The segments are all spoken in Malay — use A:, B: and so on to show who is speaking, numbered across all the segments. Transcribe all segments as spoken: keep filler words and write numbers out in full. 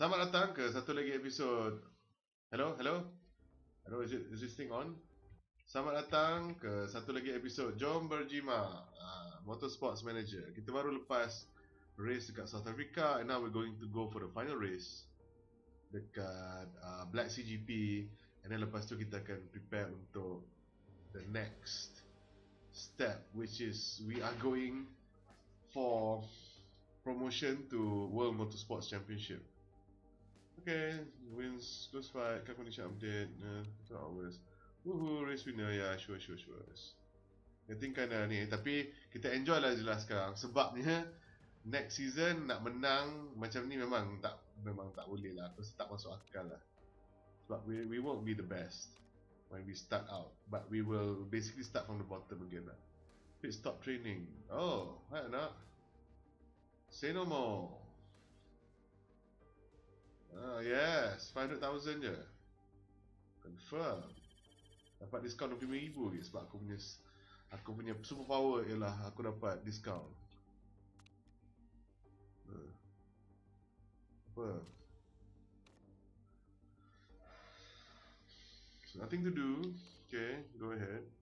A: Selamat datang ke satu lagi episod. Hello, hello. Hello, is it is this thing on? Selamat datang ke satu lagi episod Jom Berjima, uh, Motorsports Manager. Kita baru lepas race dekat South Africa and now we're going to go for the final race dekat uh, Black C G P, and then lepas tu kita akan prepare untuk the next step, which is we are going for promotion to World Motorsports Championship. Okay, wins, close fight, car condition update, uh, two hours. Woohoo, race winner, ya, yeah, sure, sure, sure. Getting kinda ni, tapi kita enjoy lah jelas sekarang. Sebabnya next season nak menang macam ni memang tak memang tak boleh lah. Aku tak masuk akal lah. Sebab we we won't be the best when we start out, but we will basically start from the bottom again lah. Pit stop training. Oh, right nak. Say no more. Ah, yes, five hundred thousand je. Confirm. Dapat diskaun dua puluh lima ribu lagi sebab aku punya aku punya super power ialah aku dapat diskaun. Uh. Apa? So, nothing to do. Okay, go ahead.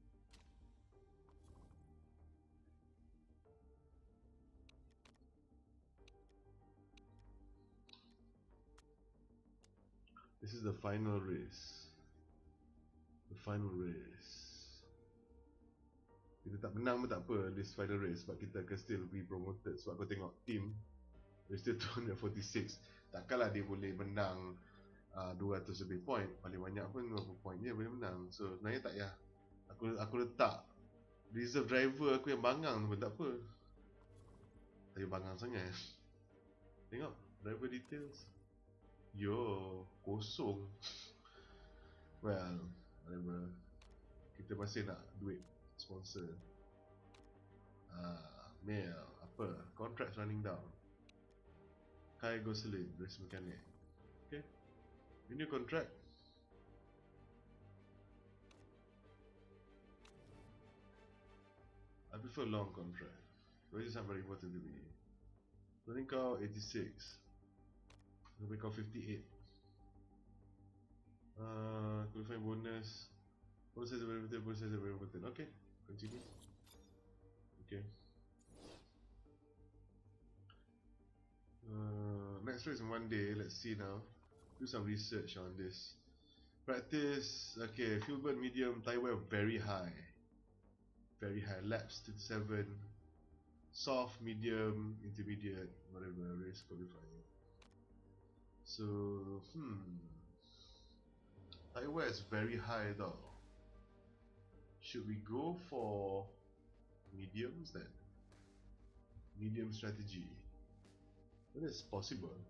A: This is the final race. The final race. Kita tak menang pun tak apa this final race sebab kita akan still be promoted. Sebab kau tengok team dia still two forty-six. Takkanlah dia boleh menang uh, two hundred lebih point. Paling banyak pun lima puluh point je boleh menang. So sebenarnya tak payah aku aku letak reserve driver aku yang bangang pun tak apa. Tak payah bangang sangat. Tengok driver details. Yo, kosong. Well, whatever. Kita masih nak duit sponsor. Ah, mail apa? Contracts running down. Kai Gosselin, race mechanic. Okay. Renew contract. I prefer long contract. Wages are very important to me. Running cow eighty-six. Running cow fifty-eight. Uh, qualifying bonus. Bonus is very important. Bonus is very important. Okay, continue. Okay. Uh, next race in one day. Let's see now. Do some research on this. Practice. Okay, fuel burn medium. Tire wear very high. Very high. Laps to seven. Soft, medium, intermediate, whatever. Race qualifying. So, hmm. Tire wear is very high though. Should we go for mediums then? Medium strategy. That is possible.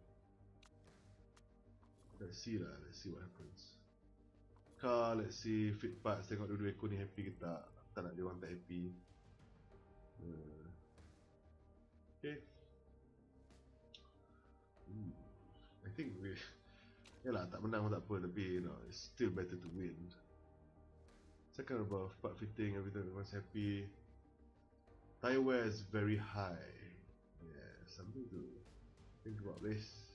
A: Let's see lah, let's see what happens. Car, let's see fit parts, tengok dua-dua ekor ni happy ke tak. Tak nak dia orang tak happy. uh. Okay. hmm. I think we yalah, tak menang pun tak apa, tapi you know, it's still better to win. Second above, part fitting, everything, everyone's happy. Tire wear is very high. Yeah, something to think about this.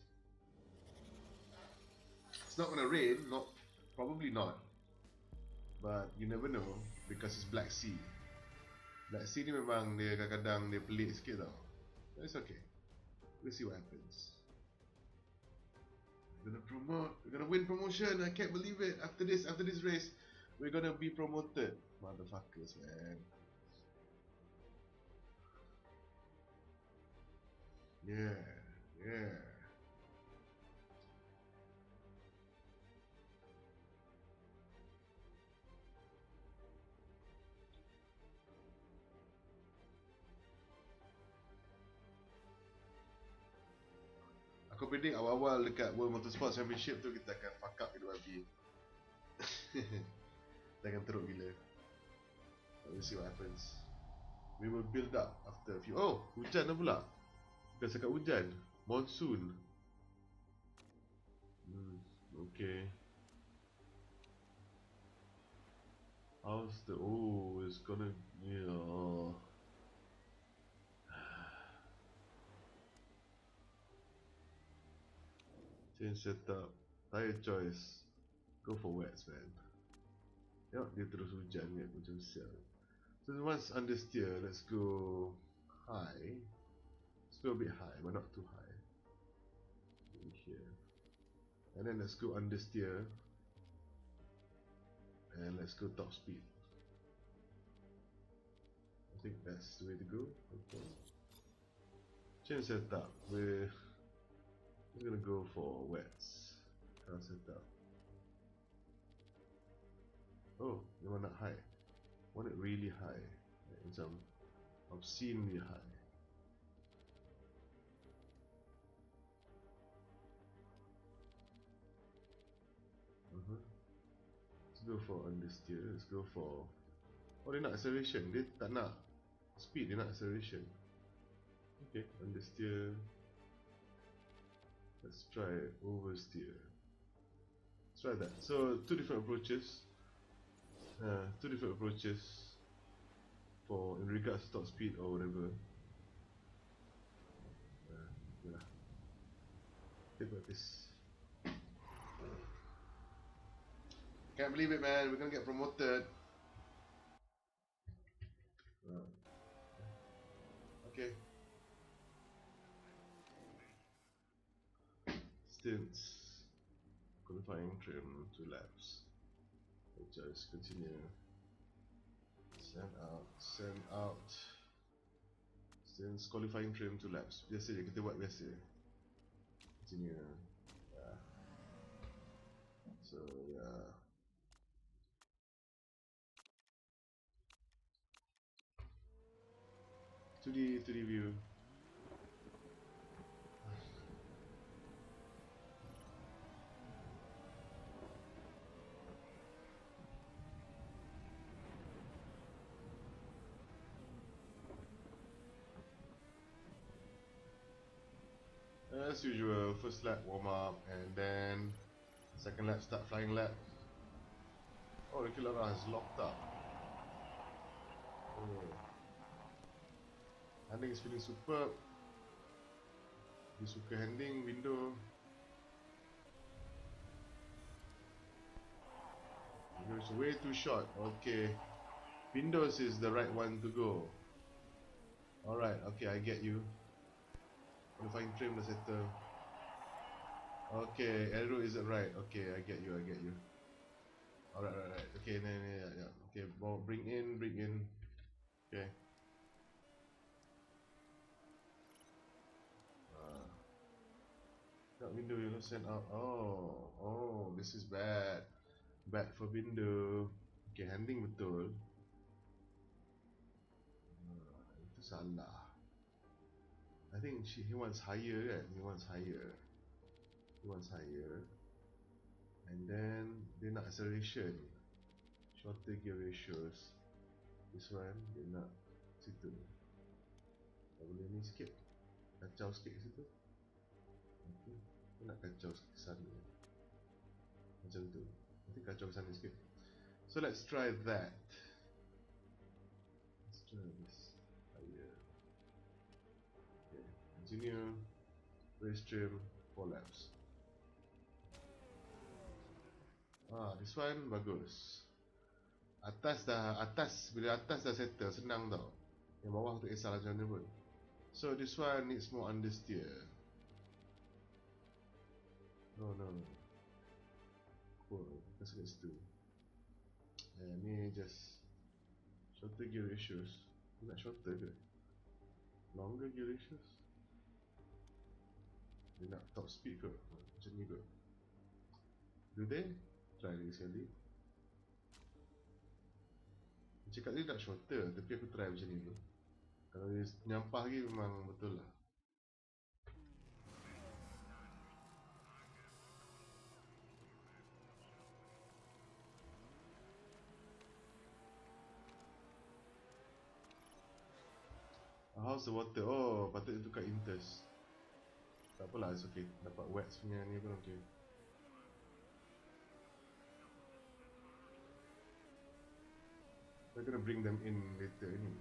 A: It's not gonna rain, not probably not. But you never know because it's Black Sea. Black Sea ni memang dia kadang-kadang dia pelik sikit tau. But it's okay. We'll see what happens. We're gonna promote. We're gonna win promotion. I can't believe it. After this, after this race, we're gonna be promoted. Motherfuckers, man. Yeah, yeah. Aku predict awal-awal dekat World Motorsports Championship tu kita akan fuck up gitu babi. Kita akan teruk gila. We'll see what happens. We will build up after a few. Oh, hujan dah pula. Bukan cakap hujan, monsoon. Hmm, okay. How's the... Oh, it's gonna... Yeah. Change setup. Tire choice. Go for wets, man. Tengok dia terus hujan ni, macam sial. So once understeer, let's go high. Let's go a bit high, but not too high. In here. And then let's go understeer. And let's go top speed. I think that's the way to go. Okay. Change setup. We're, we're gonna go for wets. Car setup. Oh, you want it high. Want it really high. Like macam obscenely high. Uh-huh. Let's go for understeer. Let's go for... Oh, dia nak acceleration. Dia tak nak speed, dia nak acceleration. Okay, understeer. Let's try oversteer. Let's try that. So, two different approaches. Uh, two different approaches for in regards to top speed or whatever. Uh, yeah. Take practice. Can't believe it, man. We're gonna get promoted. Uh, okay. Stints. Qualifying trim, two laps. We'll just continue. Send out, send out. Stints, qualifying trim, two laps. Biasa je, kita buat biasa. Continue. Yeah. So, yeah. To the, to the view. As usual, first lap warm up and then second lap start flying lap. Oh, the Killara has locked up. Oh. Handling is feeling superb. Dia suka handling window. It's way too short. Okay. Windows is the right one to go. Alright, okay, I get you. Qualifying trim dah settle. Okay, arrow isn't right. Okay, I get you, I get you. Alright, right, right. Okay, nah, nah, yeah, yeah. Okay, bring in, bring in. Okay. Uh, got window, you know, send out. Oh, oh, this is bad. Bad for window. Okay, handling betul. Uh, itu salah. I think she, he wants higher, kan? He wants higher. He wants higher. And then dia nak acceleration. Shorter gear ratios. This one dia nak situ. Tak boleh ni sikit. Kacau sikit ke situ. Okay. Dia nak kacau sikit sana. Macam tu. Nanti kacau sana sikit. So let's try that. Let's try this. Higher. Okay. Continue. Race trim. four laps. Ah, this one bagus. Atas dah, atas, bila atas dah settle, senang tau. Yang bawah tak kisah macam mana pun. So this one needs more understeer. No, no. Cool, let's get situ. Eh, ni just shorter gear ratios. Ni nak shorter ke? Longer gear ratios? Dia nak top speed ke? Macam ni ke? Do they? Try lagi sekali. Dia cakap dia nak shorter, tapi aku try macam ni dulu. Kalau dia nyampah lagi memang betul lah. How's the water? Oh, patut dia tukar inters. Tak apalah, it's okay. Dapat wet punya ni pun okay. We're gonna bring them in later anyway.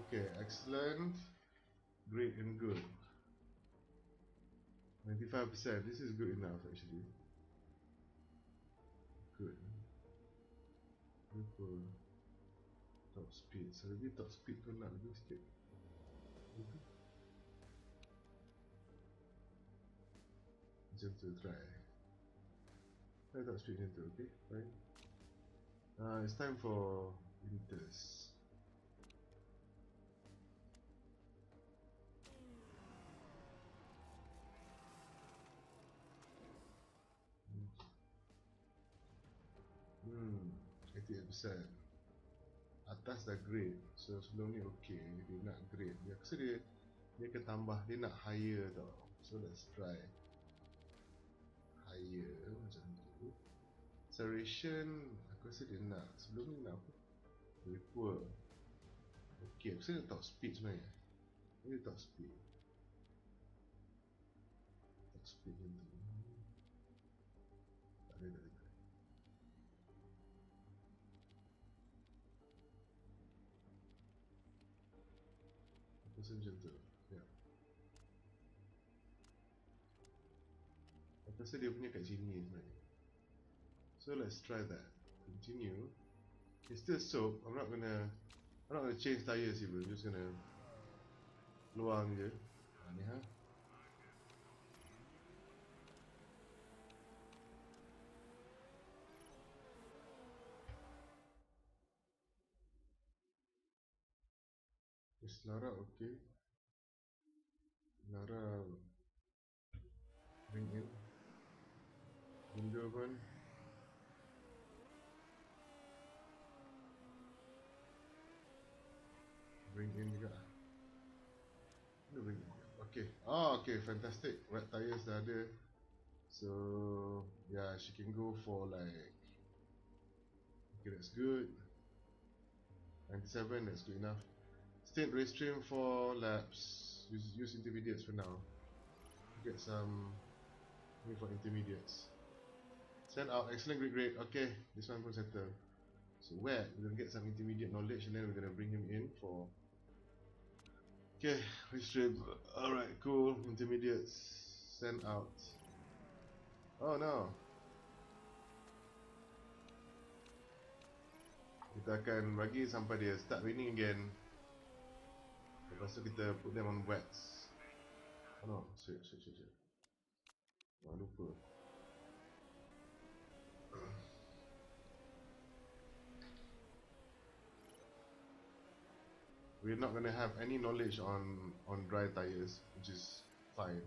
A: Okay, excellent, great and good. ninety-five percent, this is good enough actually. Good. Good. Top speed, so maybe top speed tu nak lebih sikit. Macam tu, try. Try top speed macam tu, okay, fine. Uh, it's time for Winters. Hmm, eighty-eight percent. Atas dah grade, so sebelum ni okay. Dia nak grade, dia rasa dia dia akan tambah, dia nak higher tau. So let's try higher macam tu. Acceleration aku rasa dia nak, sebelum ni nak apa, very poor. Okay, aku rasa dia top speed sebenarnya. Ini top speed, top speed macam tu. Tak boleh, tak boleh. Aku rasa macam tu, ya. Aku rasa dia punya kat sini sebenarnya. So let's try that. Continue. It's still soap. I'm not gonna I'm not gonna change tires even. I'm just gonna luang je. Ha, ni ha. Yes, Lara okay. Lara bring in. Window pun. Bring in juga. Dia bring in. Okay. Oh, okay, fantastic. Wet tires dah ada. So, yeah, she can go for like, okay, that's good. ninety-seven, that's good enough. State race trim for laps. Use, use intermediates for now. Get some for intermediates. Send out, excellent, great, great. Okay, this one pun settle. So where we're gonna get some intermediate knowledge and then we're gonna bring him in for. Okay, race trim. Alright, cool. Intermediates send out. Oh no. Kita akan bagi sampai dia start raining again. Lepas tu kita put them on wets. Oh no, shit, shit, shit, shit. Oh, lupa. We're not gonna have any knowledge on on dry tires, which is fine.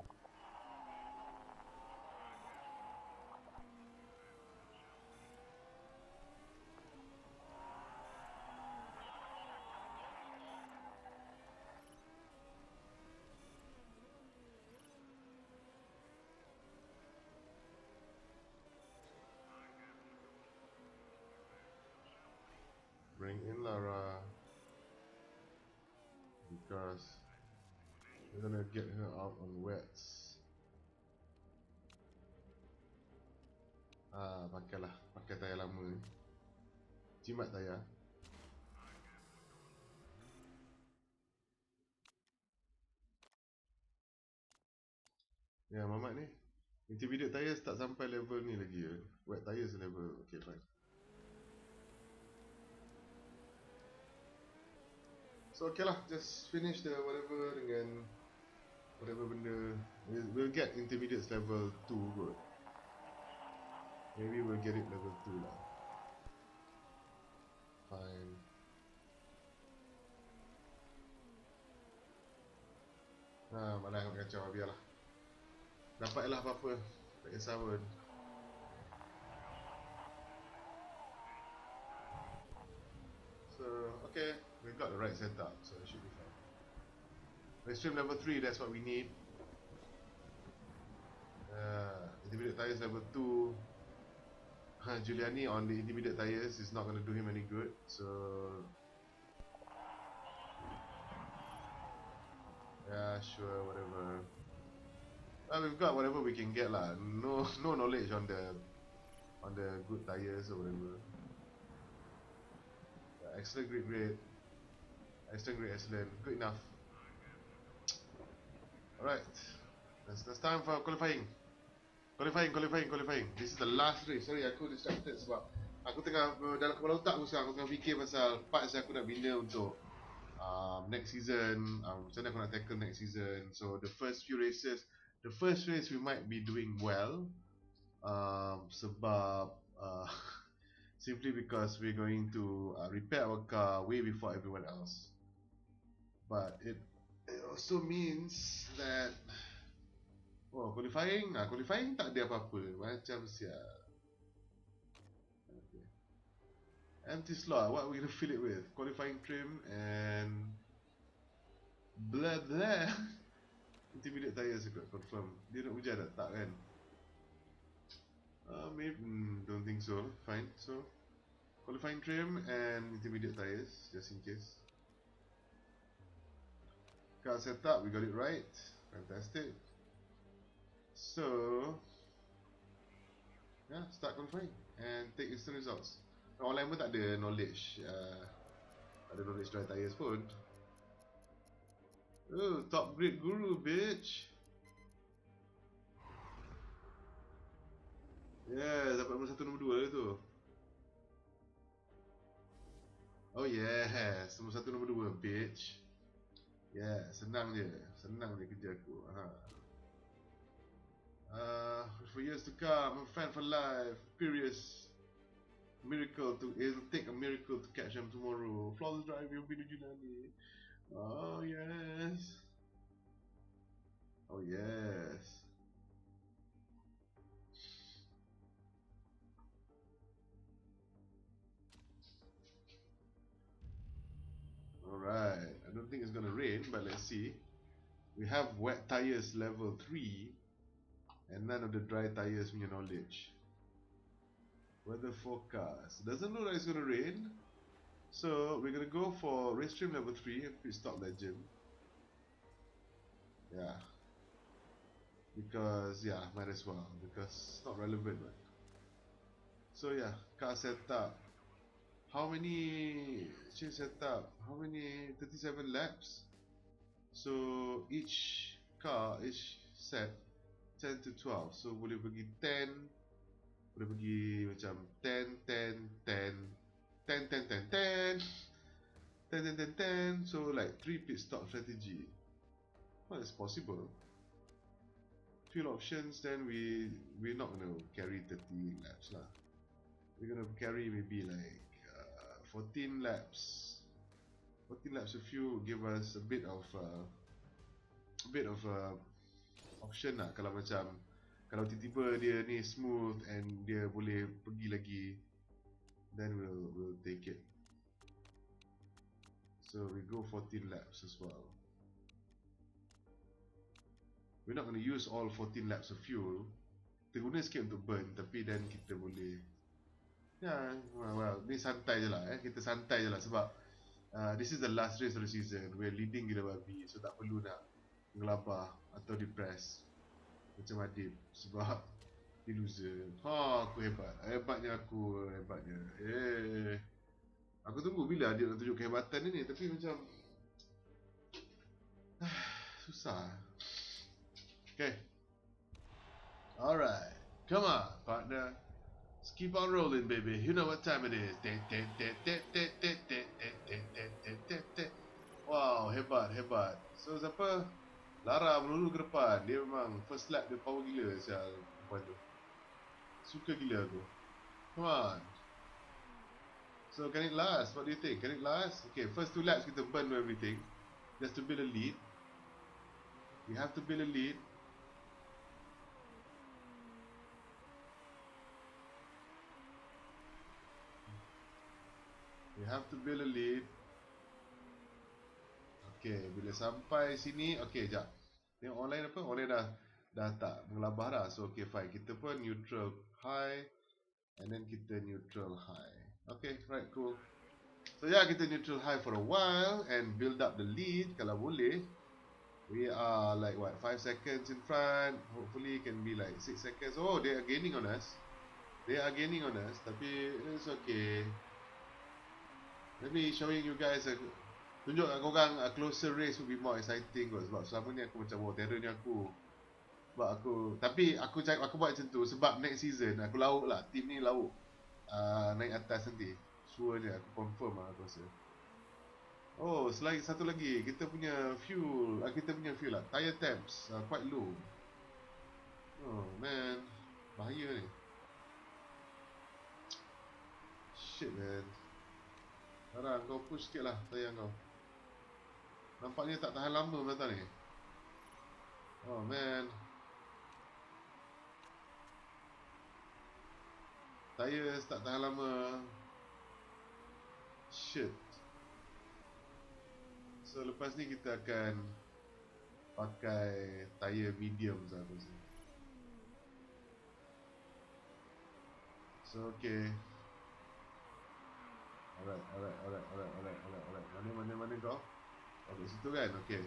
A: Bring in Lara because we're gonna get her out on wets. Ah, pakailah, pakai tayar lama ni. Jimat tayar. Ya, Mamat ni intermediate tires tak sampai level ni lagi ya. Wet tires level, okay fine. So okay lah, just finish the whatever dengan whatever benda. We'll, we'll get intermediates level two kot. Maybe we'll get it level two lah. Fine. Ha, mana nak kacau, biarlah. Dapatlah apa-apa, tak kisah pun. So, okay, we've got the right setup, so it should be fine. Race trim level three, that's what we need. Uh, intermediate tires level two. Uh, Giuliani on the intermediate tires is not going to do him any good, so yeah, sure, whatever. Well, we've got whatever we can get lah. No, no knowledge on the on the good tires or whatever. Yeah, excellent, great, great. Excellent, great, excellent. Good enough. Alright. That's, that's time for qualifying. Qualifying, qualifying, qualifying. This is the last race. Sorry, aku distracted sebab aku tengah uh, dalam kepala otak aku sekarang, aku tengah fikir pasal parts yang aku nak bina untuk um, next season. Um, macam mana aku nak tackle next season. So the first few races, the first race we might be doing well. Um, sebab uh, simply because we're going to uh, repair our car way before everyone else. But it, it also means that oh, qualifying, ah, qualifying tak ada apa-apa, macam siap. Okay. Empty slot, what are we gonna fill it with? Qualifying trim and blah blah. Intermediate tires juga, confirm. Dia nak hujan tak? Tak kan? Uh, maybe, mm, don't think so. Fine, so qualifying trim and intermediate tires, just in case. Car setup, we got it right. Fantastic. So, yeah, start qualifying and take instant results. Orang lain pun tak ada knowledge, uh, tak ada knowledge dry tires pun. Oh, top grade guru, bitch. Yeah, dapat nombor satu, nombor dua tu. Oh yes, nombor satu, nombor dua, bitch. Yeah, senang je, senang je kerja aku. Ha. Uh, for years to come, I'm a fan for life. Furious. Miracle to it'll take a miracle to catch them tomorrow. Flawless driving will be the Junani. Oh yes. Oh yes. Alright. I don't think it's gonna rain, but let's see. We have wet tires level three. And none of the dry tires punya knowledge. Weather forecast. Doesn't look like it's gonna rain. So we're gonna go for race trim level three and pit stop legend. Yeah. Because yeah, might as well. Because it's not relevant, right? So yeah, car setup. How many change setup? How many thirty-seven laps? So each car, each set ten to twelve. So boleh pergi ten, boleh pergi macam ten, ten, ten, ten, ten, ten, ten, ten, ten, ten, ten. So like three pit stop strategy. Well, it's possible. Fuel options, then we we're not gonna carry thirty laps lah. We're gonna carry maybe like uh, fourteen laps. fourteen laps of fuel give us a bit of uh, a bit of uh, option lah kalau macam kalau tiba-tiba dia ni smooth and dia boleh pergi lagi, then we'll we'll take it. So we go fourteen laps as well. We're not going to use all fourteen laps of fuel. Kita guna sikit untuk burn, tapi then kita boleh ya, yeah, well, well, ni santai je lah eh. Kita santai je lah sebab uh, this is the last race of the season. We're leading gila babi, so tak perlu nak gelabah atau depress macam Adib sebab dia loser. Ha, aku hebat. Hebatnya aku, hebatnya. Eh. Aku tunggu bila dia nak tunjuk kehebatan dia ni, tapi macam susah. Okay. Alright. Come on, partner. Let's keep on rolling, baby. You know what time it is. Wow, hebat, hebat. So, siapa? Lara melulu ke depan. Dia memang first lap dia power gila sial perempuan tu. Suka gila aku. Come on. So, can it last? What do you think? Can it last? Okay, first two laps kita burn everything. Just to build a lead. We have to build a lead. We have to build a lead. Okay, bila sampai sini, okay, jap. Tengok online apa? Online dah dah tak mengelabah dah. So, okay, fine. Kita pun neutral high. And then kita neutral high. Okay, right, cool. So, yeah, kita neutral high for a while. And build up the lead, kalau boleh. We are like, what, five seconds in front. Hopefully, can be like six seconds. Oh, they are gaining on us. They are gaining on us. Tapi, it's okay. Let me showing you guys a tunjuk kat korang uh, closer race would be more exciting kot. Sebab selama ni aku macam wow, terror ni aku. Sebab aku, tapi aku cakap aku buat macam tu sebab next season aku lauk lah, team ni lauk uh, naik atas nanti. Sure je, aku confirm lah aku rasa. Oh, selain satu lagi, kita punya fuel, uh, kita punya fuel lah, tire temps uh, quite low. Oh man, bahaya ni. Shit man. Lara, kau push sikit lah tayar kau. Nampaknya tak tahan lama mata ni. Oh man. Tires tak tahan lama. Shit. So lepas ni kita akan pakai tire medium saya rasa. So okay. Alright, alright, alright, alright, alright, alright, alright. Mana mana mana kau? Oh, kat situ kan? Okay.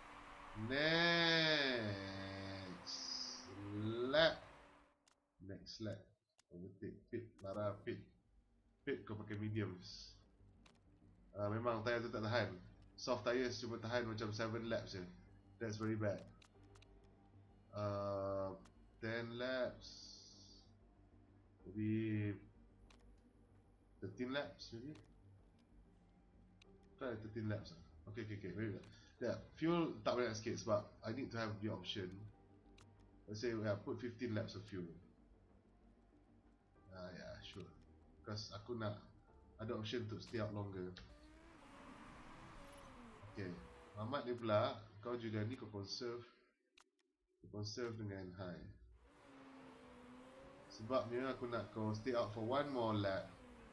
A: Next lap. Next lap. Overtake, pit, Lara, pit. Pit kau pakai mediums. Uh, memang tayar tu tak tahan. Soft tires cuma tahan macam seven laps je. That's very bad. Uh, ten laps. Maybe thirteen laps maybe. Try thirteen laps lah. Okay, okay, okay. Very good. Yeah, fuel tak banyak sikit sebab I need to have the option. Let's say we yeah, put fifteen laps of fuel. Ah, uh, yeah, sure. Because aku nak ada option to stay out longer. Okay, Muhammad dia pula, kau juga ni kau conserve, kau conserve dengan high. Sebabnya aku nak kau stay out for one more lap.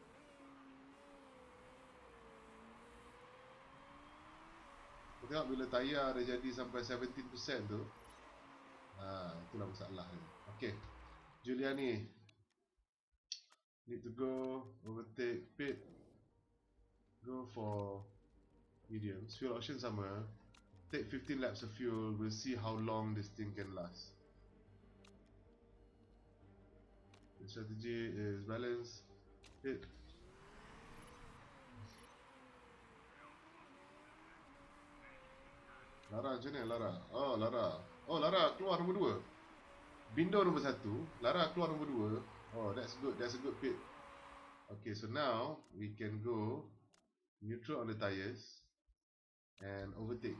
A: Kau tengok bila tayar dah jadi sampai seventeen percent tu, ha, itulah masalah ni. Okay, Juliani need to go overtake pit, go for mediums. Fuel option sama. Take fifteen laps of fuel. We'll see how long this thing can last. The strategy is balance. Hit. Lara macam mana Lara? Oh Lara. Oh Lara keluar nombor dua. Bindo nombor satu. Lara keluar nombor dua. Oh that's good. That's a good pit. Okay, so now we can go neutral on the tires and overtake.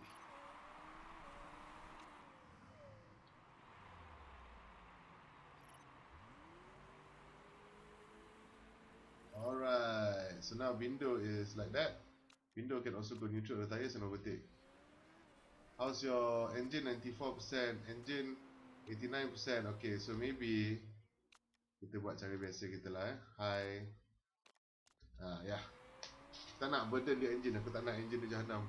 A: Alright, so now Bindo is like that. Bindo can also go neutral on the tires and overtake. How's your engine? ninety-four percent. Engine eighty-nine percent. Okay, so maybe kita buat cara biasa kita lah eh. Hi. Ah, ya. Yeah. Tak nak burden dia engine. Aku tak nak engine dia jahanam.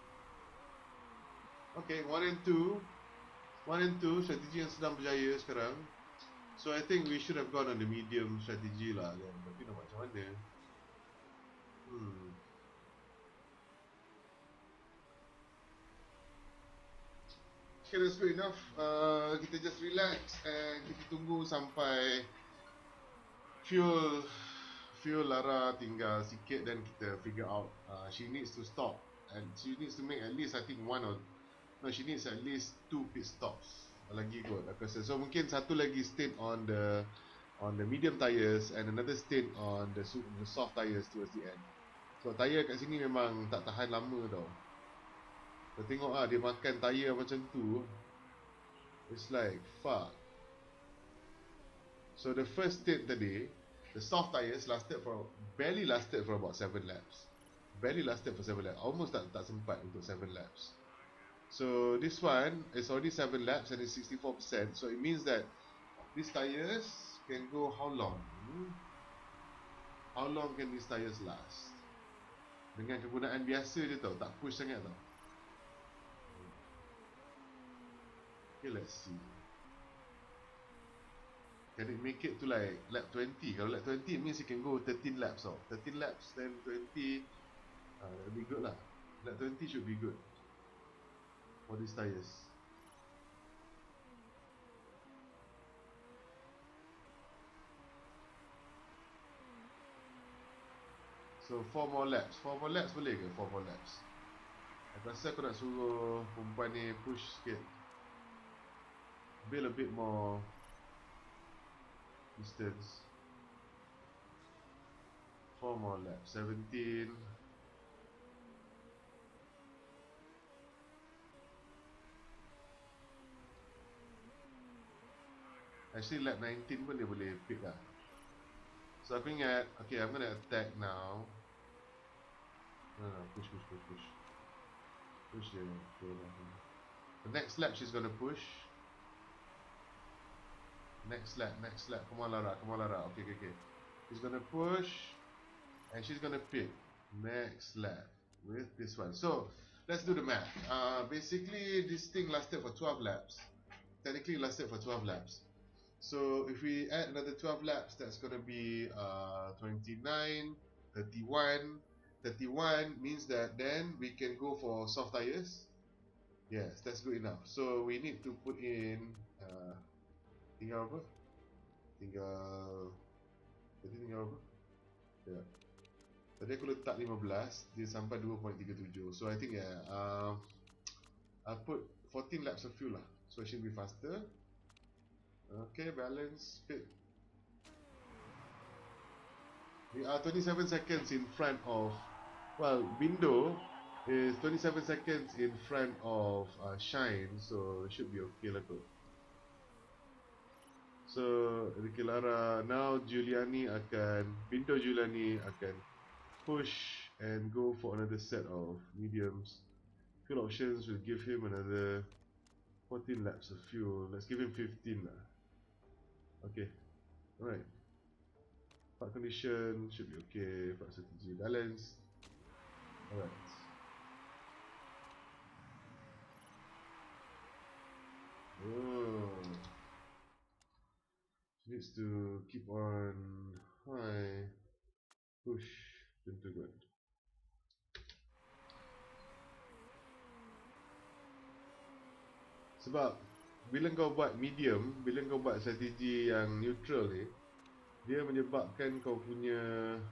A: Okay, one and two. One and two, strategi yang sedang berjaya sekarang. So I think we should have gone on the medium strategy lah kan. Tapi nak macam mana? Hmm. Okay, that's good enough. Uh, kita just relax and kita tunggu sampai fuel fuel Lara tinggal sikit dan kita figure out uh, she needs to stop and she needs to make at least I think one or no she needs at least two pit stops lagi kot aku rasa. So mungkin satu lagi stint on the on the medium tires and another stint on the, the soft tires towards the end. So tire kat sini memang tak tahan lama tau. Kau tengok lah, dia makan tayar macam tu. It's like, fuck. So the first stint tadi, the soft tires lasted for, barely lasted for about seven laps. Barely lasted for seven laps. Almost tak, tak sempat untuk seven laps. So this one is already seven laps and it's sixty-four percent. So it means that these tires can go how long? Hmm? How long can these tires last? Dengan kegunaan biasa je tau, tak push sangat tau. Okay, let's see. Can it make it to like lap twenty? Kalau lap twenty, it means you can go thirteen laps tau. thirteen laps, then twenty. Uh, that'll be good lah. Lap twenty should be good for these tires. So four more laps. Four more laps boleh ke? Four more laps. Aku rasa aku nak suruh perempuan ni push sikit, build a bit more distance. Four more laps, seventeen. Actually lap nineteen pun dia boleh pick lah. So aku ingat, okay, I'm gonna attack now. No, no, push, push, push, push. Push dia. Okay, the next lap she's gonna push. Next lap, next lap. Come on Lara, come on Lara. Okay, okay, okay. She's gonna push. And she's gonna pick next lap with this one. So, let's do the math. Uh, basically, this thing lasted for twelve laps. Technically, it lasted for twelve laps. So if we add another twelve laps, that's going to be uh, twenty-nine, thirty-one. thirty-one means that then we can go for soft tires. Yes, that's good enough. So we need to put in uh, tinggal apa? Tinggal Tadi tinggal apa? Ya. Tadi aku letak lima belas, dia sampai dua perpuluhan tiga tujuh. So I think yeah, uh, I'll put fourteen laps of fuel lah. So it should be faster. Okay, balance, speed. We are twenty-seven seconds in front of, well, Bindo is twenty-seven seconds in front of uh, Shine, so it should be okay lah kot. So, Ricky Lara, now Giuliani akan, Bindo Giuliani akan push and go for another set of mediums. Fuel options will give him another fourteen laps of fuel. Let's give him fifteen lah. Okay, alright. Part condition should be okay. Part strategy balance. Alright. Oh. She needs to keep on high. Push. Tentu good. Sebab bila kau buat medium, bila kau buat strategi yang neutral ni, dia menyebabkan kau punya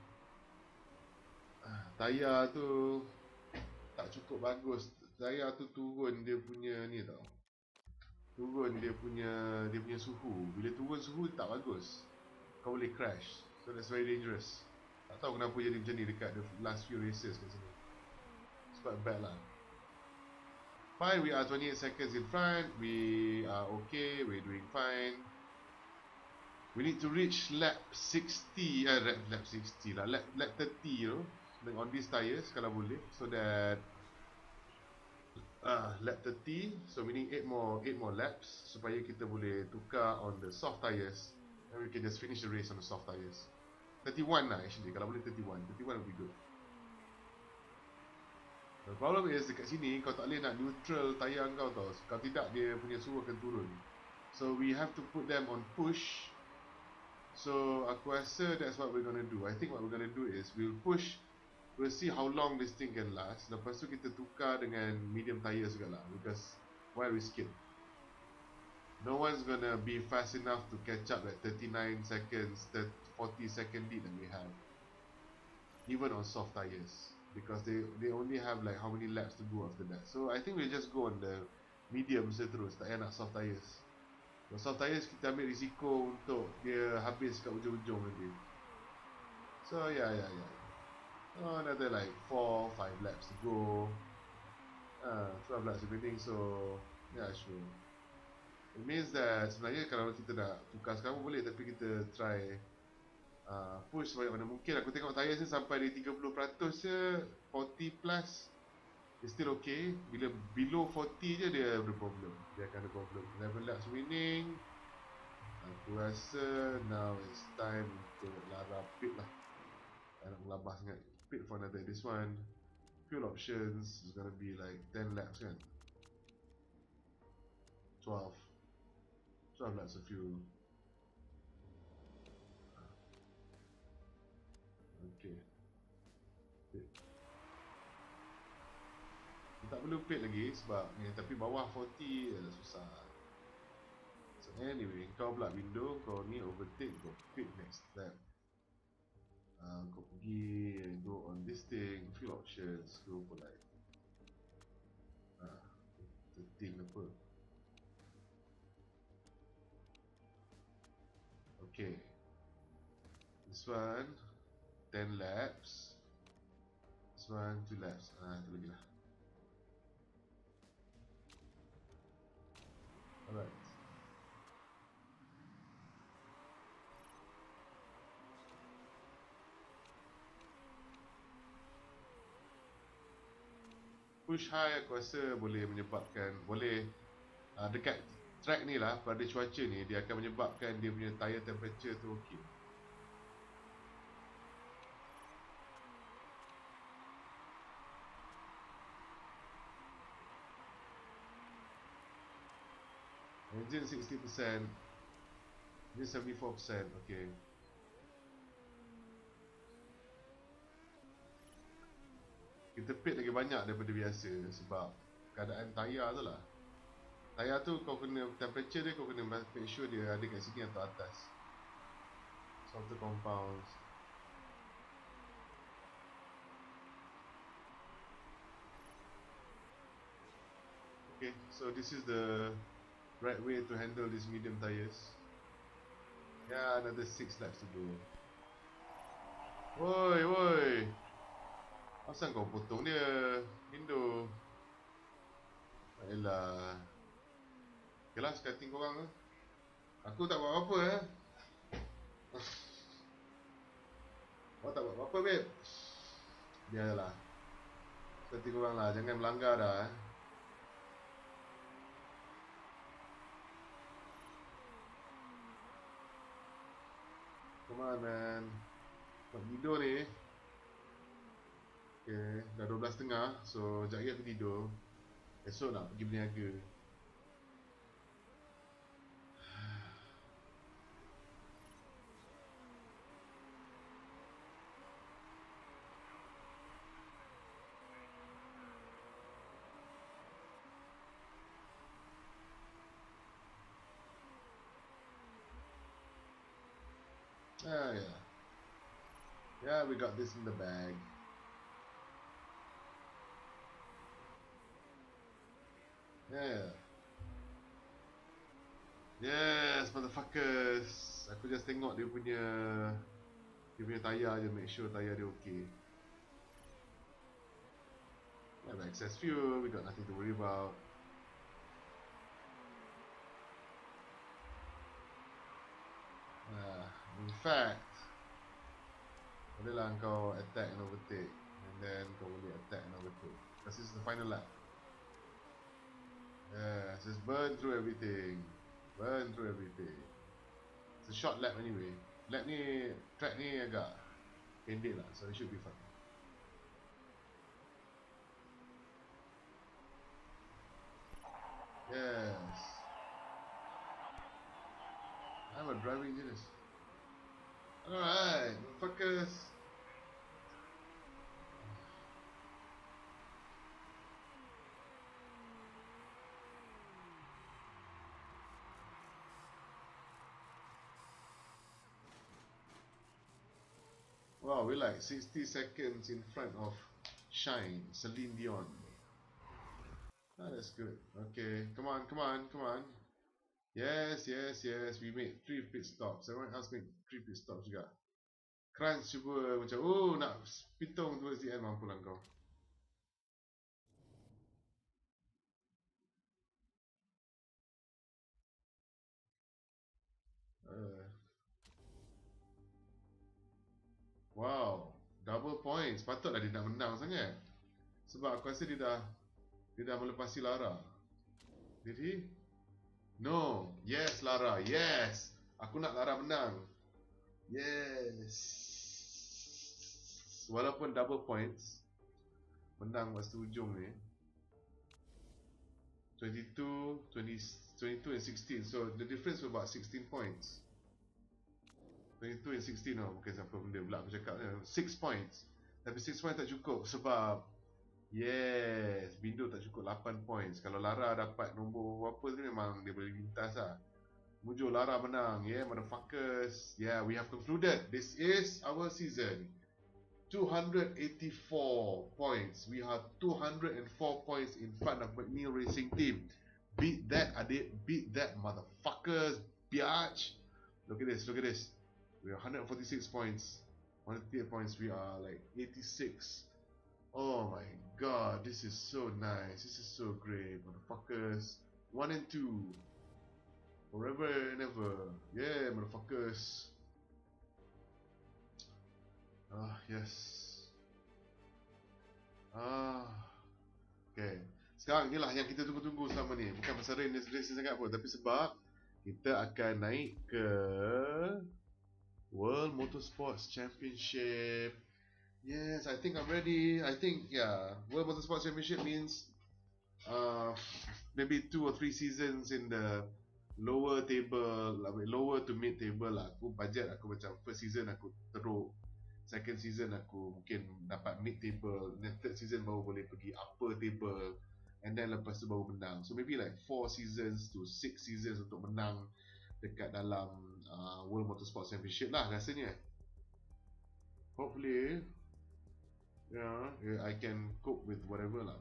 A: ah, tayar tu tak cukup bagus. Tayar tu turun dia punya ni tau. Turun dia punya dia punya suhu. Bila turun suhu tak bagus. Kau boleh crash. So that's very dangerous. Tak tahu kenapa jadi macam ni dekat the last few races kat sini. It's quite bad lah. Fine, we are twenty-eight seconds in front. We are okay. We're doing fine. We need to reach lap sixty. Uh, lap, lap sixty lah. Lap, lap thirty, you know. On these tires, kalau boleh. So that uh, lap thirty. So meaning eight more eight more laps. Supaya kita boleh tukar on the soft tires. And we can just finish the race on the soft tires. thirty-one lah actually. Kalau boleh thirty-one. thirty-one would be good. The problem is dekat sini kau tak boleh nak neutral tayar kau tau. Kalau tidak dia punya suhu akan turun. So we have to put them on push. So aku rasa that's what we're gonna do. I think what we're gonna do is we'll push. We'll see how long this thing can last. Lepas tu kita tukar dengan medium tires juga lah. Because why risk it? No one's gonna be fast enough to catch up at thirty-nine seconds, forty second lead that we have. Even on soft tires. Because they they only have like how many laps to go after that. So I think we'll just go on the mediums terus. Tak payah nak soft tires. The soft tires kita ambil risiko untuk dia habis kat ujung-ujung nanti. So yeah yeah yeah. Oh, another like four five laps to go. Ah, uh, twelve laps remaining. So yeah sure. It means that sebenarnya kalau kita nak tukar sekarang boleh, tapi kita try Uh, push sebanyak mana mungkin. Aku tengok tayar ni sampai di tiga puluh peratus je, forty plus is still okay. Bila below forty je dia ada problem. Dia akan ada problem. eleven laps winning. Aku rasa now it's time untuk Lara pit lah. Tak nak melabah sangat. Pit for another. This one fuel options is gonna be like ten laps kan. twelve twelve laps of fuel. Okay. Pit. Tak perlu pit lagi sebab ni, tapi bawah forty adalah susah. So anyway, kau pula window, kau ni overtake, kau pit next step. Uh, kau pergi go on this thing, fuel options, go for like thirteen apa? Okay. This one ten laps. This one two laps. Ah, tu lagi lah. Alright. Push high aku rasa boleh menyebabkan, boleh uh, dekat track ni lah, pada cuaca ni dia akan menyebabkan dia punya tire temperature tu okey. Engine sixty percent, ni seventy-four percent, okey. Kita pit lagi banyak daripada biasa sebab keadaan tayar tu lah. Tayar tu kau kena, temperature dia kau kena make sure dia ada kat sini atau atas. Softer compounds. Okay, so this is the right way to handle these medium tires. Yeah, another six laps to go. Woi, woi. Asal kau potong dia, Indo? Ayolah. Okay lah, skating korang lah. Aku tak buat apa-apa eh. Kau tak buat apa-apa, babe. Biarlah. Skating korang lah, jangan melanggar dah eh. Come on, man. Nak tidur ni. Okay, dah dua belas tiga puluh. So, sekejap lagi aku tidur. Esok nak pergi berniaga. Ah, yeah. Yeah, we got this in the bag. Yeah. Yes, motherfuckers. Aku just tengok dia punya dia punya tayar je, make sure tayar dia okay. We have excess fuel, we got nothing to worry about. Uh, in fact, bolehlah kau attack and overtake, and then kau boleh attack and overtake. Because this is the final lap. Yes, just burn through everything. Burn through everything. It's a short lap anyway. Lap ni, track ni agak pendek lah, so it should be fun. Yes. I'm a driving genius. Alright, fuckers. Wow, we're like sixty seconds in front of Shine, Celine Dion. Ah, that's good. Okay, come on, come on, come on. Yes, yes, yes. We made three pit stops. Everyone else made three pit stops juga. Crunch cuba macam, oh nak pitung towards the end, mampu lah kau. Uh. Wow, double points. Patutlah dia nak menang sangat. Sebab aku rasa dia dah dia dah melepasi Lara. Did he? No. Yes, Lara. Yes. Aku nak Lara menang. Yes. Walaupun double points, menang masa hujung ni. twenty-two, twenty, twenty-two and sixteen. So the difference was about sixteen points. twenty-two and sixteen tau. Bukan siapa benda pula aku cakap ni. six points. Tapi six points tak cukup sebab yes, Bindo tak cukup lapan points. Kalau Lara dapat nombor berapa tu memang dia boleh lintas lah. Mujur Lara menang. Yeah, motherfuckers. Yeah, we have concluded. This is our season. two hundred eighty-four points. We are two hundred four points in front of McNeil Racing Team. Beat that, adik. Beat that, motherfuckers. Biatch. Look at this, look at this. We are one hundred forty-six points. one hundred thirty-eight points. We are like eighty-six. Oh my god, this is so nice. This is so great, motherfuckers. One and two. Forever and ever. Yeah, motherfuckers. Ah, yes. Ah. Okay. Sekarang inilah yang kita tunggu-tunggu selama ni. Bukan pasal rain racing sangat pun, tapi sebab kita akan naik ke World Motorsports Championship. Yes, I think I'm ready. I think, yeah, World Motorsports Championship means uh, maybe two or three seasons in the lower table, lower to mid table lah. Aku budget aku macam first season aku teruk, second season aku mungkin dapat mid table, then third season baru boleh pergi upper table, and then lepas tu baru menang. So maybe like four seasons to six seasons untuk menang dekat dalam uh, World Motorsports Championship lah rasanya. Hopefully, yeah, yeah, I can cope with whatever lah.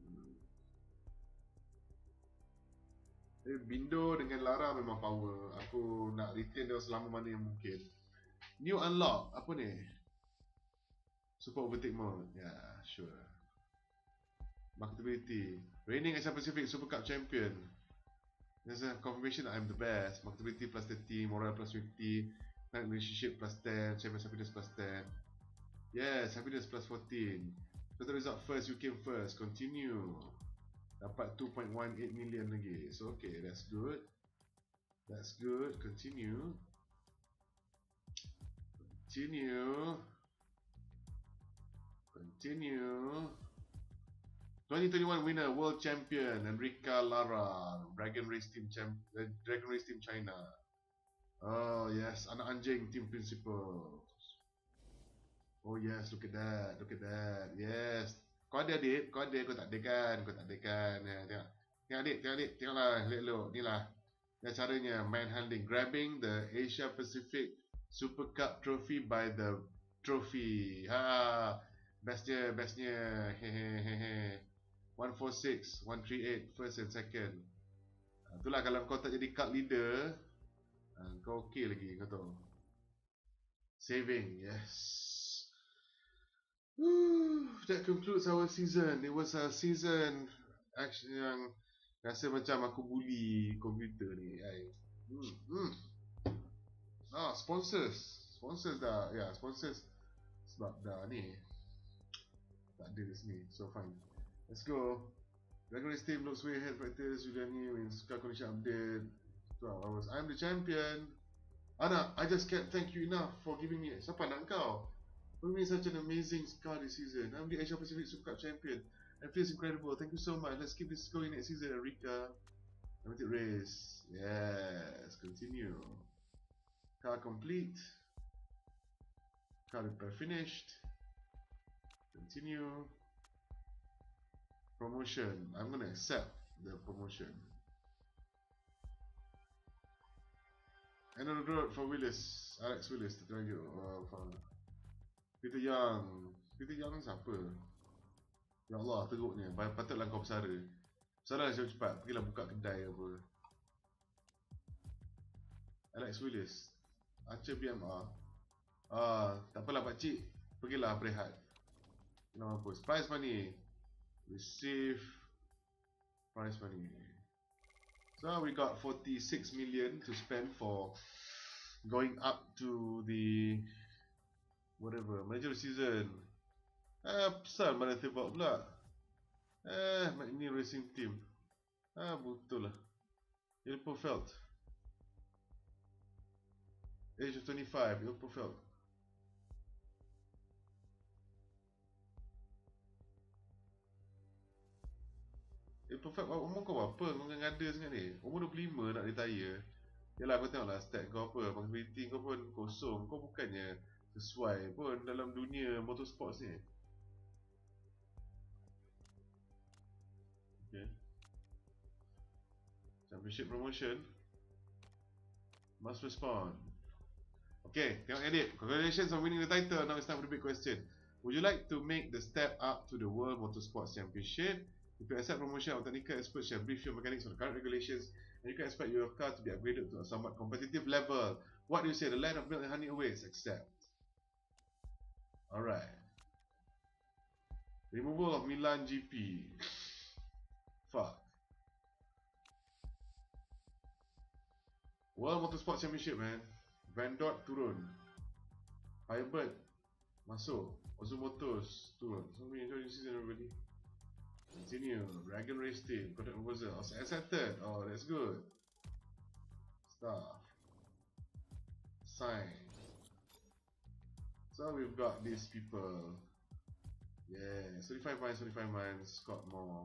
A: Eh, Bindo dengan Lara memang power. Aku nak retain dia selama mana yang mungkin. New unlock, apa ni? Super overtake mode. Ya, yeah, sure. Marketability. Reigning Asia Pacific Super Cup Champion. There's a confirmation that I'm the best. Marketability plus thirty, moral plus fifty, client relationship plus ten, champions happiness plus ten. Yes, happiness plus fourteen. Total result first, you came first. Continue. Dapat two point one eight million lagi. So okay, that's good. That's good. Continue. Continue. Continue. twenty twenty-one winner, world champion, Enrica Lara, Dragon Race Team Champ, uh, Dragon Race Team China. Oh yes, anak anjing team principal. Oh yes, look at that, look at that. Yes. Kau ada adik, kau ada, kau tak ada kan, kau tak ada kan. Ya, tengok. Tengok adik, tengok adik, tengoklah, elok-elok. Inilah. Ya caranya, manhandling, grabbing the Asia Pacific Super Cup trophy by the trophy. Ha, bestnya, bestnya. Hehehehe. one forty-six, one thirty-eight, first and second. Itulah kalau kau tak jadi cup leader, kau okey lagi, kau tahu. Saving, yes. Woo, that concludes our season. It was a season actually yang rasa macam aku bully komputer ni. Hmm, hmm. Ah, sponsors. Sponsors dah, ya, yeah, sponsors. Sebab dah ni tak ada di sini. So fine. Let's go. Dragon Race Team looks way ahead practice. Juliani wins car condition update. twelve hours. I'm the champion. Anak, I just can't thank you enough for giving me. Siapa nak kau? For me, such an amazing car this season. I'm the Asia Pacific Super Cup champion. It feels incredible. Thank you so much. Let's keep this going next season, Enrica. Limited race. Yes. Continue. Car complete. Car repair finished. Continue. Promotion. I'm gonna accept the promotion. End of the road for Willis. Alex Willis. Kita lagi. Uh, for Peter Young. Peter Young siapa? Ya Allah, teruknya. Patutlah kau bersara. Bersara cepat-cepat. Pergilah buka kedai apa. Alex Willis. Archer B M R. Ah, tak apalah pakcik. Pergilah berehat. Kenapa mampus. Prize money. Receive. Prize money. So we got forty-six million to spend for going up to the whatever, major season. Ah, pesan mana tebak pula. Eh, McNeil Racing Team. Ah, betul lah. Ilpofeld. Age of twenty-five, Ilpofeld. Ilpofeld, umur kau apa? Kau ngada sangat ni. Umur dua puluh lima nak retire. Yalah, kau tengoklah stat kau apa. Marketability kau pun kosong. Kau bukannya sesuai pun dalam dunia motorsports ni. Okay. Championship promotion. Must respond. Okay, tengok edit. Congratulations on winning the title. Now it's time for the big question. Would you like to make the step up to the World Motorsports Championship? If you accept promotion, our technical experts shall brief you on mechanics on the current regulations, and you can expect your car to be upgraded to a somewhat competitive level. What do you say? The land of milk and honey awaits. Accept. Alright. Removal of Milan G P. Fuck. World Motorsports Championship, man. Vandot turun. Firebird masuk. Ozu Motors turun. So we enjoy this season, everybody. Continue. Dragon Race Team. Contact proposal. Accepted. Oh, that's good. Stuff. Sign. So we've got these people. Yeah. thirty-five mines, twenty-five mines. Got more.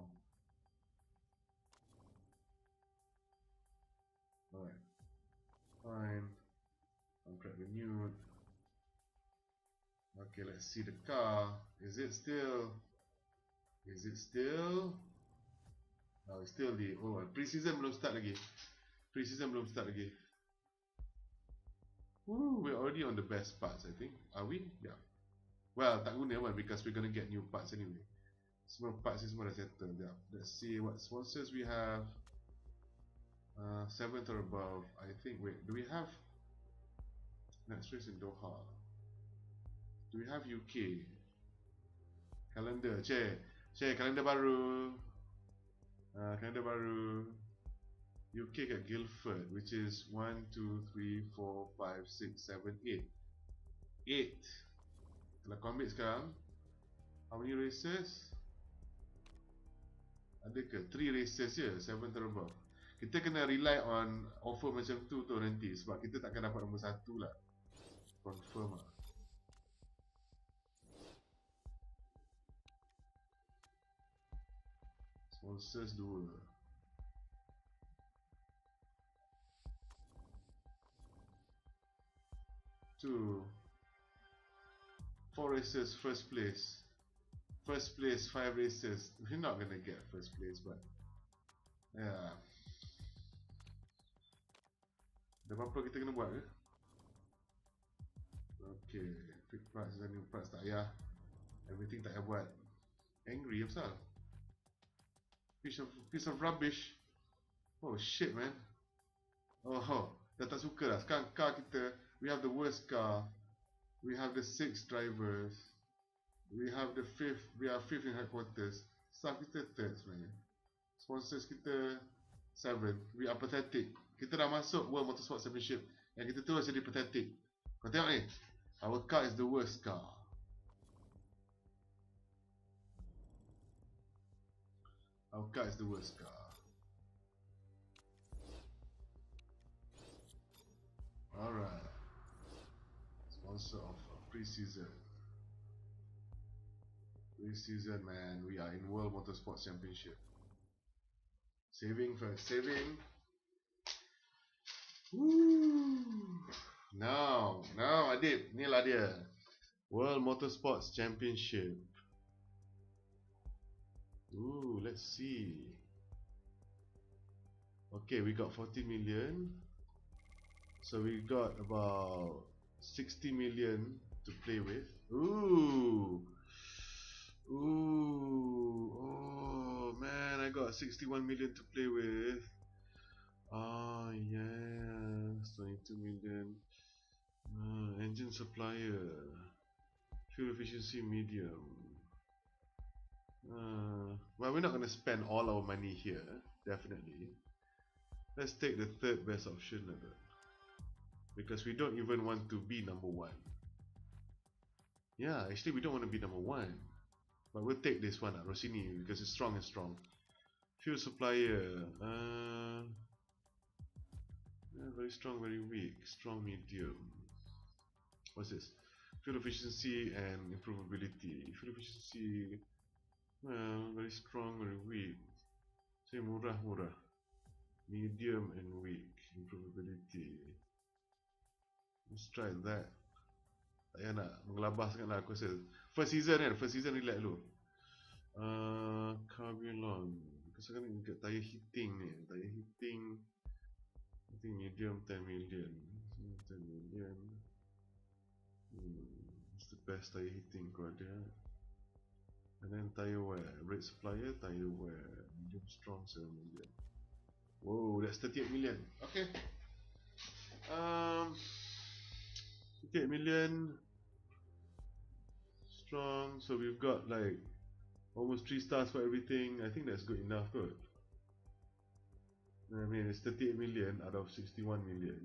A: Alright. Fine. Contract renewed. Okay, let's see the car. Is it still? Is it still? Oh, it's still the. Oh, pre-season belum start lagi. Pre-season belum start lagi. Woo, we're already on the best parts, I think. Are we? Yeah. Well, tak guna one because we're gonna get new parts anyway. Semua parts ni semua dah settle. Yeah. Let's see what sponsors we have. Uh, seventh or above. I think. Wait, do we have next race in Doha? Do we have U K? Calendar, cek, cek kalender baru. Uh, kalender baru. U K kat Guildford, which is one, two, three, four, five, six, seven, eight. eight. Kalau kau ambil sekarang, how many races? Ada ke? three races je, seven or above. Kita kena rely on offer macam tu tu nanti, sebab kita takkan dapat nombor satu lah. Confirm lah. Sponsors dua. Two. Four races, first place. First place, five races. We're not gonna get first place, but yeah. Ada apa-apa kita kena buat ke? Okay, fix parts dan new parts tak payah. Everything tak payah buat. Angry apa pasal? Piece of, piece of rubbish. Oh shit, man. Oh, dah tak suka lah. Sekarang car kita, we have the worst car. We have the six drivers. We have the fifth, we are fifth in headquarters. Staff kita third sebenarnya. Sponsors kita seven. We are pathetic. Kita dah masuk World Motorsports Championship yang kita terus jadi pathetic. Kau tengok ni. Our car is the worst car. Our car is the worst car. Alright. Sponsor of pre-season. Pre-season, man. We are in World Motorsports Championship. Saving first. Saving. Woo. Now, now Adib, ni lah dia. World Motorsports Championship. Ooh, let's see. Okay, we got forty million. So we got about sixty million to play with. Ooh. Ooh. Oh, man, I got sixty-one million to play with. Ah, yes, twenty-two million. Uh, engine supplier. Fuel efficiency medium. Uh, well, we're not going to spend all our money here, definitely. Let's take the third best option, because we don't even want to be number one. Yeah, actually we don't want to be number one, but we'll take this one, uh, Rossini, because it's strong and strong. Fuel supplier, uh, yeah, very strong, very weak, strong, medium. What's this? Fuel efficiency and improvability. Fuel efficiency, well, very strong, very weak. Say murah, murah. Medium and weak. Improvability. Let's try that. Tak payah nak mengelabah sangat lah aku rasa. First season kan, first season relax dulu. Uh, Carbulon. Kesankan dekat tire heating ni. Tire heating, I think medium ten million. ten million. Hmm. the best tire hitting kau ada. And then tire wear, red supplier, tire wear, medium strong seven million. Whoa, that's thirty-eight million. Okay. Um, thirty-eight million strong. So we've got like almost three stars for everything. I think that's good enough, good. I mean, it's thirty-eight million out of sixty-one million.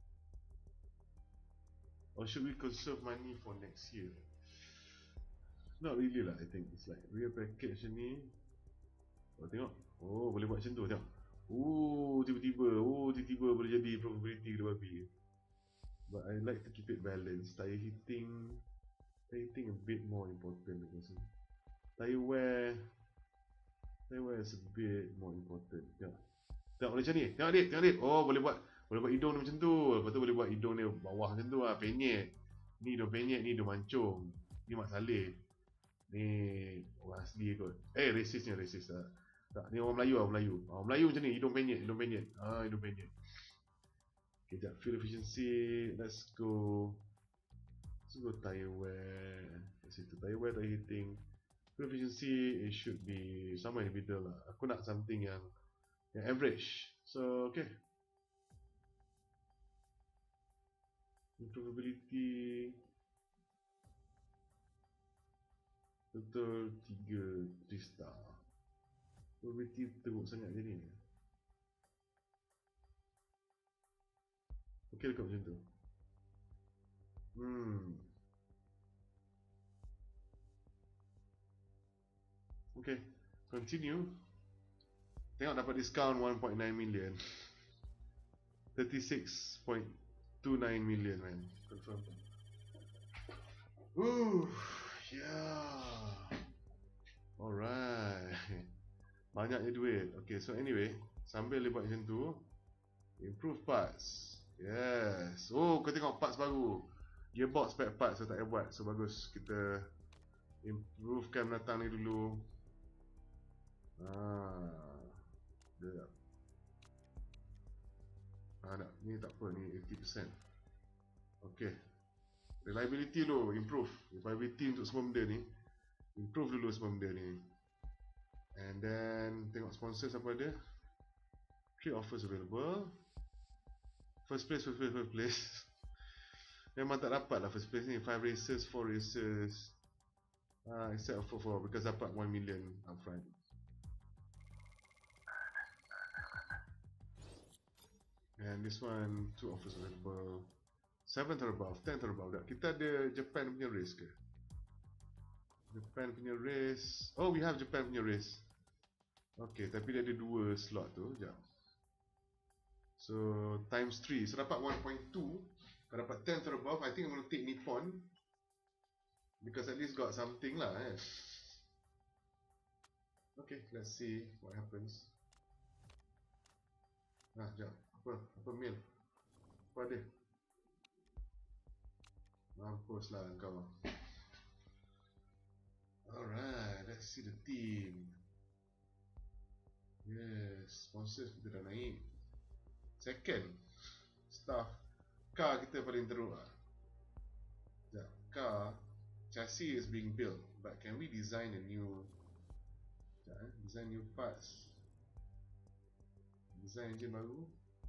A: Or should we conserve money for next year? Not really lah, I think. It's like real package ni. Oh, tengok. Oh, boleh buat macam tu, tengok. Oh, tiba-tiba. Oh, tiba-tiba boleh jadi probability gede babi. But I like to keep it balanced. Tire hitting, tire hitting a bit more important, I guess. Tire wear, tire wear is a bit more important. Tengok. Tengok boleh macam ni. Tengok adik, tengok adik. Oh, boleh buat boleh buat hidung dia macam tu. Lepas tu boleh buat hidung dia bawah macam tu lah, penyek. Ni hidung penyek, ni hidung mancung. Ni Mak Saleh. Ni orang asli kot. Eh, racist ni, racist lah. Tak, ni orang Melayu lah, orang Melayu. Orang Melayu macam ni, hidung penyek, hidung penyek. Ah, hidung penyek. Okay, sekejap. Fuel efficiency. Let's go. Let's go tire wear. Let's see, tire wear, tire hitting. Fuel efficiency, it should be somewhere in the middle lah. Aku nak something yang yang average. So, okay. Improvability total tiga star. Probability teruk sangat je ni. Ok dekat macam tu. Hmm. Ok, continue. Tengok dapat discount one point nine million. thirty-six point two nine million, man. Confirm. Ooh, yeah. Alright. Banyaknya duit. Okay, so anyway, sambil dia buat macam tu, improve parts. Yes. Oh, kau tengok parts baru. Gearbox spare parts saya tak payah buat. So bagus. Kita improvekan menatang ni dulu. Ah. Dia. Ah, tak. Ni tak apa. Ni eighty percent. Okay. Reliability dulu. Improve. Reliability untuk semua benda ni. Improve dulu semua benda ni. And then tengok sponsors apa ada. Three offers available. First place, first place, first place. Memang tak dapat lah first place ni. Five races, four races. Ah, uh, except for four because dapat one million upfront. And this one, two offers available. Seventh or above, tenth or above. Kita ada Japan punya race ke? Japan punya race. Oh, we have Japan punya race. Okay, tapi dia ada dua slot tu. Sekejap. So, times three. So, dapat one point two. Kalau dapat tenth or above, I think I'm going to take Nippon. Because at least got something lah, eh. Okay, let's see what happens. Nah, sekejap. Apa? Apa mail? Apa ada? Mampus lah kau. Alright, let's see the team. Yes, sponsors kita dah naik. Second, staff. Car kita paling teruk lah. Sekejap, car, chassis is being built. But can we design a new... Sekejap eh, design new parts. Design engine baru.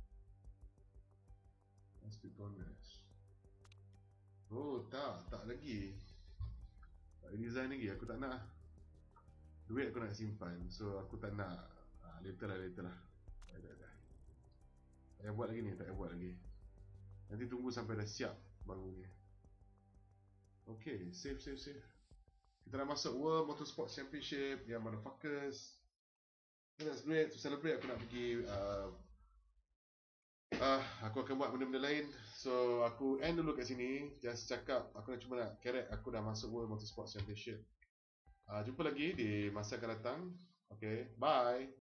A: Let's be honest. Oh, tak, tak lagi. Tak ada design lagi, aku tak nak. Duit aku nak simpan, so aku tak nak. Ah, later lah, later lah. Dah, dah, dah. Tak payah buat lagi ni, tak payah buat lagi. Nanti tunggu sampai dah siap baru ni. Okay, save, save, save. Kita dah masuk World Motorsport Championship, yang motherfuckers. That's great, to celebrate aku nak pergi uh, uh, aku akan buat benda-benda lain. So aku end dulu kat sini. Just cakap, aku nak cuma nak kerek aku dah masuk World Motorsport Championship. uh, Jumpa lagi di masa akan datang. Okay, bye.